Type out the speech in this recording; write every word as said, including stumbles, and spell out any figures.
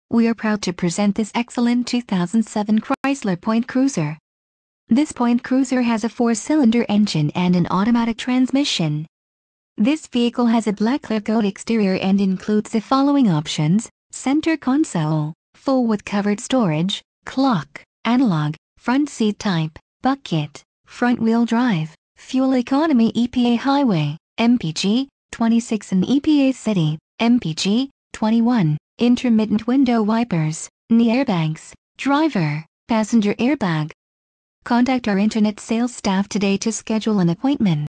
We are proud to present this excellent two thousand seven Chrysler Point Cruiser. This Point Cruiser has a four-cylinder engine and an automatic transmission. This vehicle has a black Clearcoat exterior and includes the following options: center console, full with covered storage, clock, analog, front seat type, bucket, front-wheel drive, fuel economy E P A highway, M P G, twenty-six and E P A city, M P G, twenty-one, intermittent window wipers, knee airbags, driver, passenger airbag. Contact our internet sales staff today to schedule an appointment.